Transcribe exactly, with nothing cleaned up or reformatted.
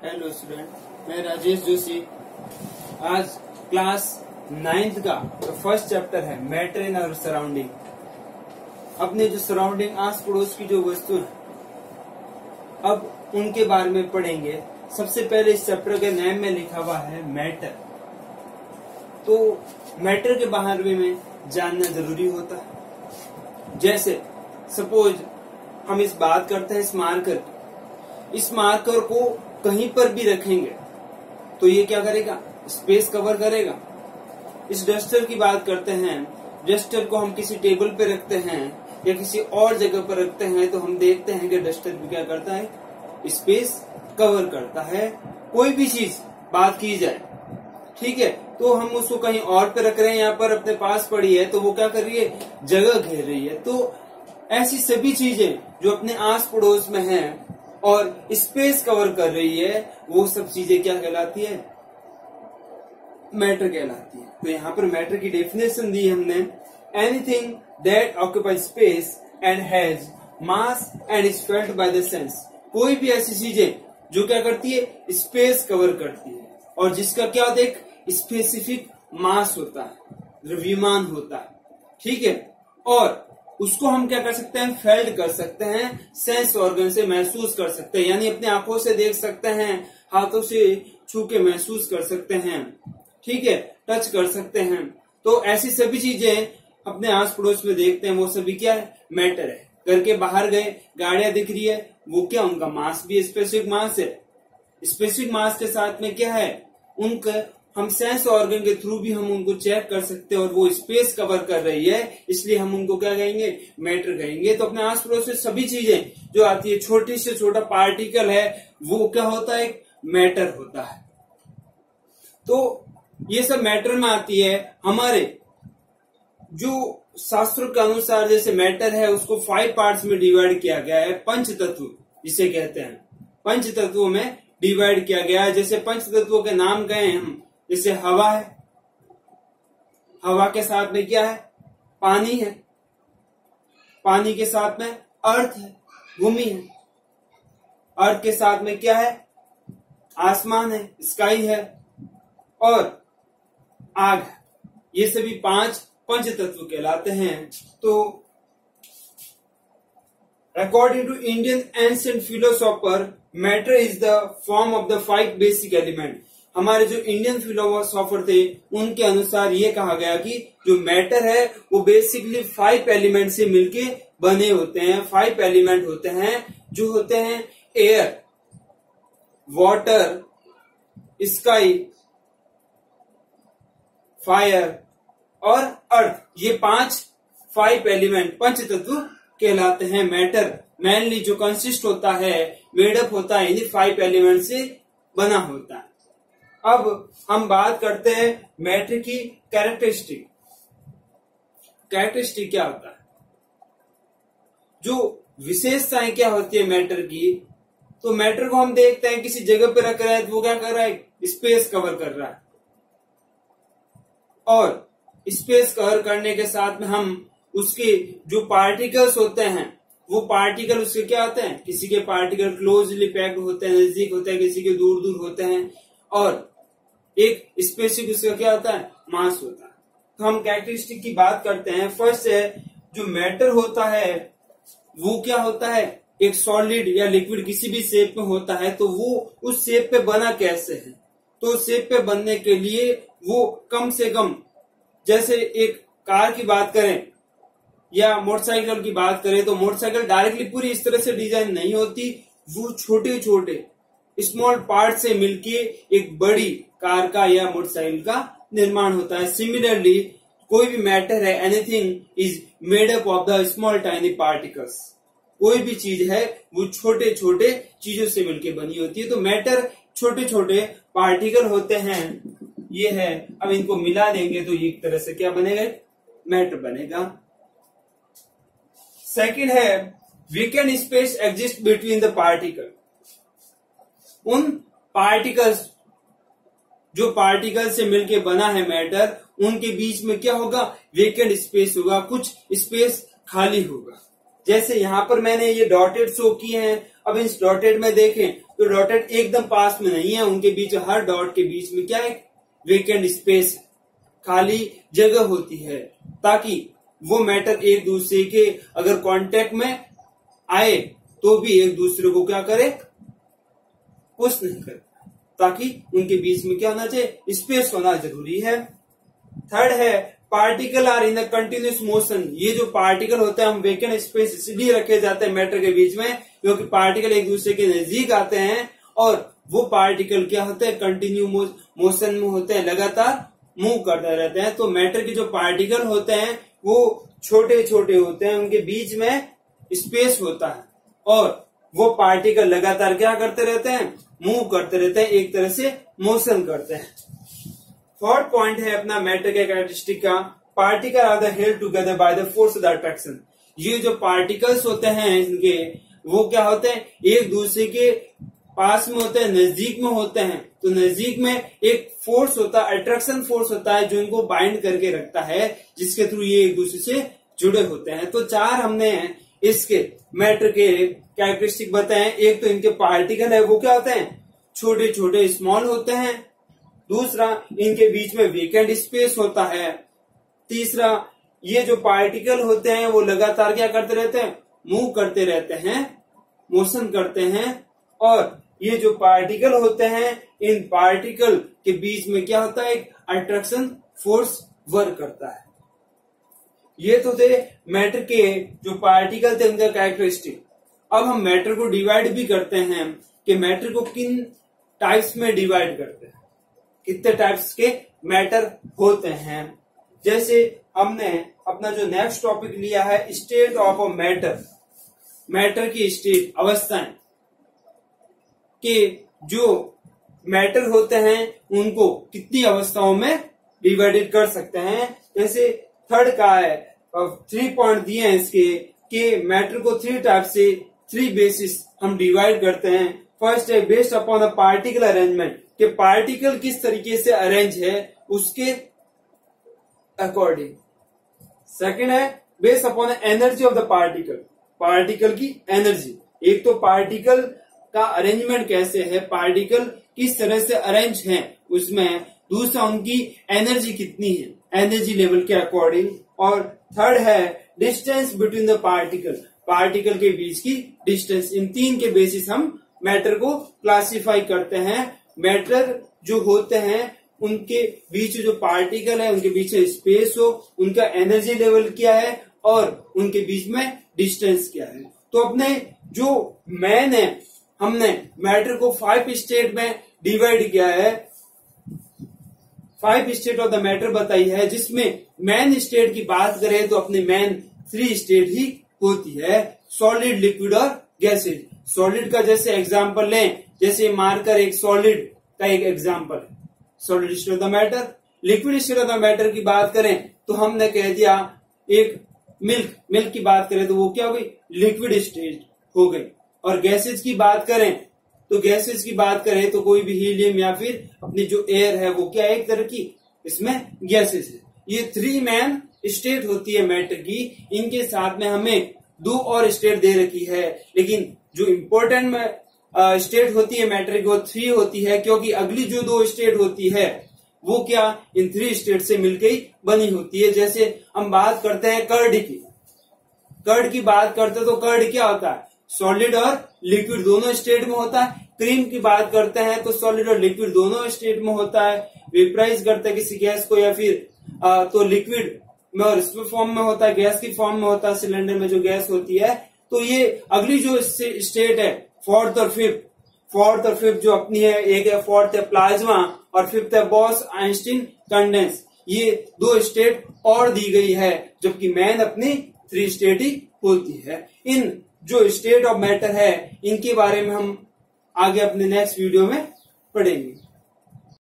Hello student, मैं राजेश जोशी। आज class ninth का जो फर्स्ट चैप्टर है मैटर इन आवर सराउंडिंग, अपने जो सराउंडिंग आस पड़ोस की जो वस्तु है, अब उनके बारे में पढ़ेंगे। सबसे पहले इस चैप्टर के नाम में लिखा हुआ है मैटर। तो मैटर के बारे में जानना जरूरी होता है। जैसे सपोज हम इस बात करते हैं इस मार्कर, इस मार्कर को कहीं पर भी रखेंगे तो ये क्या करेगा, स्पेस कवर करेगा। इस डस्टर की बात करते हैं, डस्टर को हम किसी टेबल पे रखते हैं या किसी और जगह पर रखते हैं तो हम देखते हैं कि डस्टर भी क्या करता है, स्पेस कवर करता है। कोई भी चीज बात की जाए, ठीक है, तो हम उसको कहीं और पे रख रहे हैं, यहाँ पर अपने पास पड़ी है तो वो क्या कर रही है, जगह घेर रही है। तो ऐसी सभी चीजें जो अपने आस पड़ोस में हैं और स्पेस कवर कर रही है, वो सब चीजें क्या कहलाती है, मैटर कहलाती है। तो यहाँ पर मैटर की डेफिनेशन दी हमने, anything that occupy space and has mass and is felt by the sense. कोई भी ऐसी चीजें जो क्या करती है, स्पेस कवर करती है और जिसका क्या होता है, एक स्पेसिफिक मास होता है, द्रव्यमान होता है, ठीक है, और उसको हम क्या कर सकते हैं, फेल्ट कर सकते हैं, सेंस ऑर्गन से महसूस कर सकते हैं, यानी अपने आंखों से देख सकते हैं, हाथों से छू के महसूस कर सकते हैं, ठीक है, टच कर सकते हैं। तो ऐसी सभी चीजें अपने आस पड़ोस में देखते हैं, वो सभी क्या है, मैटर है। घर के बाहर गए, गाड़ियां दिख रही है, वो क्या, उनका मास भी स्पेसिफिक मास है। स्पेसिफिक मास के साथ में क्या है, उनका हम सेंस ऑर्गन के थ्रू भी हम उनको चेक कर सकते हैं और वो स्पेस कवर कर रही है, इसलिए हम उनको क्या कहेंगे, मैटर कहेंगे। तो अपने आस पड़ोस से सभी चीजें जो आती है, छोटी से छोटा पार्टिकल है, वो क्या होता है, मैटर होता है। तो ये सब मैटर में आती है। हमारे जो शास्त्रों के अनुसार जैसे मैटर है उसको फाइव पार्ट्स में डिवाइड किया गया है, पंच तत्व जिसे कहते हैं, पंच तत्वों में डिवाइड किया गया है। जैसे पंच तत्वों के नाम गए हम, जैसे हवा है, हवा के साथ में क्या है, पानी है, पानी के साथ में अर्थ है, भूमि है, अर्थ के साथ में क्या है, आसमान है, स्काई है, और आग है। ये सभी पांच पंच तत्व कहलाते हैं। तो according to Indian ancient philosopher, matter is the form of the five basic element. हमारे जो इंडियन फिलोसोफर थे उनके अनुसार ये कहा गया कि जो मैटर है वो बेसिकली फाइव एलिमेंट से मिलके बने होते हैं। फाइव एलिमेंट होते हैं जो होते हैं एयर, वाटर, स्काई, फायर और अर्थ। ये पांच फाइव एलिमेंट पंच तत्व कहलाते हैं। मैटर मेनली जो कंसिस्ट होता है, मेडअप होता है, इन्हीं फाइव एलिमेंट से बना होता है। अब हम बात करते हैं मैटर की कैरेक्टरिस्टिक। कैरेक्टरिस्टिक क्या होता है, जो विशेषताएं क्या होती है मैटर की। तो मैटर को हम देखते हैं किसी जगह पे रख रहा है तो वो क्या कर रहा है, स्पेस कवर कर रहा है, और स्पेस कवर करने के साथ में हम उसके जो पार्टिकल्स होते हैं, वो पार्टिकल उसके क्या होते हैं, किसी के पार्टिकल क्लोजली पैक्ड होते हैं, नजदीक होते हैं, किसी के दूर दूर होते हैं, और एक स्पेसिफिक उसका क्या होता है, मास होता है। तो हम कैरेक्टरिस्टिक की बात करते हैं। फर्स्ट है, जो मैटर होता है वो क्या होता है, एक सॉलिड या लिक्विड किसी भी शेप में होता है, तो वो उस शेप पे बना कैसे है। तो शेप पे बनने के लिए वो कम से कम, जैसे एक कार की बात करें या मोटरसाइकिल की बात करें, तो मोटरसाइकिल डायरेक्टली पूरी इस तरह से डिजाइन नहीं होती, वो छोटे छोटे स्मॉल पार्ट से मिलके एक बड़ी कार का या मोटरसाइकिल का निर्माण होता है। सिमिलरली कोई भी मैटर है, anything is made up of the small tiny particles. कोई भी चीज है वो छोटे छोटे चीजों से मिलके बनी होती है। तो मैटर छोटे छोटे पार्टिकल होते हैं, ये है। अब इनको मिला देंगे तो ये एक तरह से क्या बनेगा, मैटर बनेगा। सेकंड है, vacant space exist between the particle. उन पार्टिकल्स, जो पार्टिकल से मिलके बना है मैटर, उनके बीच में क्या होगा, वैकेंट स्पेस होगा, कुछ स्पेस खाली होगा। जैसे यहाँ पर मैंने ये डॉटेड शो किए हैं। अब इस डॉटेड में देखें तो तो डॉटेड एकदम पास में नहीं है, उनके बीच हर डॉट के बीच में क्या है, वेकेंट स्पेस, खाली जगह होती है, ताकि वो मैटर एक दूसरे के अगर कांटेक्ट में आए तो भी एक दूसरे को क्या करे, पुश नहीं करे, ताकि उनके बीच में क्या होना चाहिए, स्पेस होना जरूरी है। थर्ड है particle are in the continuous motion. ये जो पार्टिकल होता है, हम वेकेंट स्पेस इसलिए रखे जाते हैं मैटर के बीच में क्योंकि पार्टिकल एक दूसरे के नजदीक आते हैं और वो पार्टिकल क्या होते हैं, कंटिन्यू मोशन में होते हैं, लगातार मूव करते रहते हैं। तो मैटर के जो पार्टिकल होते हैं वो छोटे छोटे होते हैं, उनके बीच में स्पेस होता है और वो पार्टिकल लगातार क्या करते रहते हैं, मूव करते रहते हैं, एक तरह से मोशन करते हैं। फोर्थ पॉइंट है अपना मैटर के कैरेक्टरिस्टिक का, particle are the held together by the force of the attraction. ये जो पार्टिकल्स होते हैं इनके, वो क्या होते हैं, एक दूसरे के पास में होते हैं, नजदीक में होते हैं। तो नजदीक में एक फोर्स होता है, अट्रैक्शन फोर्स होता है, जो इनको बाइंड करके रखता है, जिसके थ्रू ये एक दूसरे से जुड़े होते हैं। तो चार हमने इसके मैटर के कैरेक्टरिस्टिक बताए। एक तो इनके पार्टिकल है वो क्या होते हैं, छोटे छोटे स्मॉल होते हैं। दूसरा, इनके बीच में वेकेंट स्पेस होता है। तीसरा, ये जो पार्टिकल होते हैं वो लगातार क्या करते रहते हैं, मूव करते रहते हैं, मोशन करते हैं। और ये जो पार्टिकल होते हैं, इन पार्टिकल के बीच में क्या होता है, एक अट्रैक्शन फोर्स वर्क करता है। ये तो थे मैटर के जो पार्टिकल थे उनका कैरेक्टरिस्टिक। अब हम मैटर को डिवाइड भी करते हैं कि मैटर को किन टाइप्स में डिवाइड करते हैं, कितने टाइप्स के मैटर होते हैं। जैसे हमने अपना जो नेक्स्ट टॉपिक लिया है, state of a matter, matter की स्टेट, अवस्थाएं, कि जो मैटर होते हैं उनको कितनी अवस्थाओं में डिवाइडेड कर सकते हैं। जैसे थर्ड का है, थ्री पॉइंट दिए हैं इसके, कि मैटर को थ्री टाइप से, थ्री बेसिस हम डिवाइड करते हैं। फर्स्ट है based upon the particle arrangement, कि पार्टिकल किस तरीके से अरेंज है उसके अकॉर्डिंग। सेकंड है based upon the energy of the particle, particle की एनर्जी। एक तो पार्टिकल का अरेंजमेंट कैसे है, पार्टिकल किस तरह से अरेंज है उसमें। दूसरा, उनकी एनर्जी कितनी है, एनर्जी लेवल के अकॉर्डिंग। और थर्ड है distance between the particle, particle के बीच की डिस्टेंस। इन तीन के बेसिस हम मैटर को क्लासिफाई करते हैं। मैटर जो होते हैं उनके बीच जो पार्टिकल है उनके बीच स्पेस हो, उनका एनर्जी लेवल क्या है और उनके बीच में डिस्टेंस क्या है। तो अपने जो मैन है, हमने मैटर को फाइव स्टेट में डिवाइड किया है, five state of the matter बताई है, जिसमें मैन स्टेट की बात करें तो अपने मैन थ्री स्टेट ही होती है, सॉलिड, लिक्विड और गैसेज। सॉलिड का जैसे एग्जांपल लें, जैसे मार्कर एक सॉलिड का एक एग्जांपल है, solid state of the matter. Liquid state of the matter की बात करें तो हमने कह दिया एक मिल्क, मिल्क की बात करें तो वो क्या हो गई, लिक्विड स्टेट हो गई। और गैसेज की बात करें तो गैसेज की बात करें तो कोई भी हीलियम या फिर अपनी जो एयर है वो क्या एक तरह की इसमें गैसेज है। ये थ्री मैन स्टेट होती है मैटर की। इनके साथ में हमें दो और स्टेट दे रखी है, लेकिन जो इम्पोर्टेंट में स्टेट होती है मैटर की वो थ्री होती है, क्योंकि अगली जो दो स्टेट होती है वो क्या इन थ्री स्टेट से मिलकर ही बनी होती है। जैसे हम बात करते हैं कर्ड की, कर्ड की बात करते तो कर्ड क्या होता है, सॉलिड और लिक्विड दोनों स्टेट में होता है। क्रीम की बात करते हैं तो सॉलिड और लिक्विड दोनों स्टेट में होता है। वेपराइज करते हैं किसी गैस को या फिर आ, तो लिक्विड में और इसमें फॉर्म में होता है, गैस की फॉर्म में होता है, सिलेंडर में जो गैस होती है। तो ये अगली जो स्टेट है फोर्थ और फिफ्थ, फोर्थ और फिफ्थ जो अपनी है, एक है फोर्थ है प्लाज्मा और फिफ्थ है बॉस आइंस्टीन कंडेंस। ये दो स्टेट और दी गई है, जबकि मैन अपनी थ्री स्टेट ही होती है। इन जो स्टेट ऑफ मैटर है इनके बारे में हम आगे अपने नेक्स्ट वीडियो में पढ़ेंगे।